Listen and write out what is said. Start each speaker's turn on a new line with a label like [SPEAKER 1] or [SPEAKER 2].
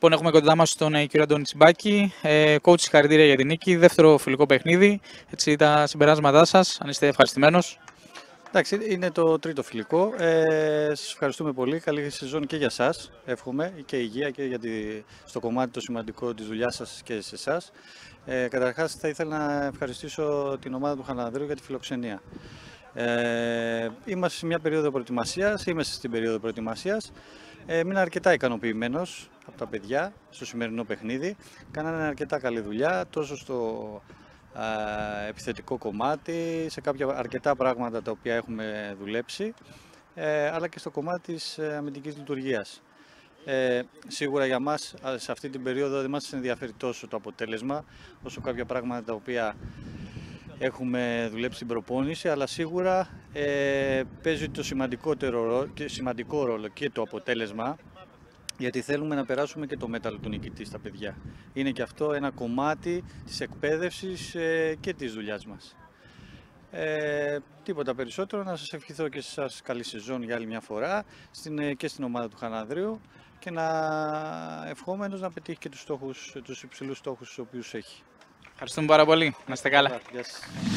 [SPEAKER 1] Λοιπόν, έχουμε κοντά μας τον κύριο Αντώνη Τσιμπάκη. Coach, συγχαρητήρια για την νίκη. Δεύτερο φιλικό παιχνίδι. Έτσι, τα συμπεράσματά σας, αν είστε ευχαριστημένος.
[SPEAKER 2] Εντάξει, είναι το τρίτο φιλικό. Σας ευχαριστούμε πολύ. Καλή σεζόν και για σας. Εύχομαι και υγεία και για στο κομμάτι το σημαντικό της δουλειάς σας και σε εσάς. Καταρχάς, θα ήθελα να ευχαριστήσω την ομάδα του Χανανδρίου για τη φιλοξενία. Είμαστε σε μια περίοδο προετοιμασίας, είμαστε στην περίοδο προετοιμασίας. Μείνα αρκετά ικανοποιημένος από τα παιδιά στο σημερινό παιχνίδι. Κάνανε αρκετά καλή δουλειά, τόσο στο επιθετικό κομμάτι, σε κάποια αρκετά πράγματα τα οποία έχουμε δουλέψει, αλλά και στο κομμάτι της αμυντικής λειτουργίας. Σίγουρα για μας σε αυτή την περίοδο δεν μας ενδιαφέρει τόσο το αποτέλεσμα, όσο κάποια πράγματα τα οποία έχουμε δουλέψει στην προπόνηση, αλλά σίγουρα παίζει το σημαντικό ρόλο και το αποτέλεσμα, γιατί θέλουμε να περάσουμε και το μέταλλο του νικητή στα παιδιά. Είναι και αυτό ένα κομμάτι της εκπαίδευσης και της δουλειάς μας. Τίποτα περισσότερο, να σας ευχηθώ και σε σας καλή σεζόν για άλλη μια φορά και στην ομάδα του Χανανδρίου και να ευχόμενος να πετύχει και τους υψηλούς στόχους τους οποίους έχει.
[SPEAKER 1] Ευχαριστούμε πάρα πολύ. Να είστε καλά.
[SPEAKER 2] Γεια σας.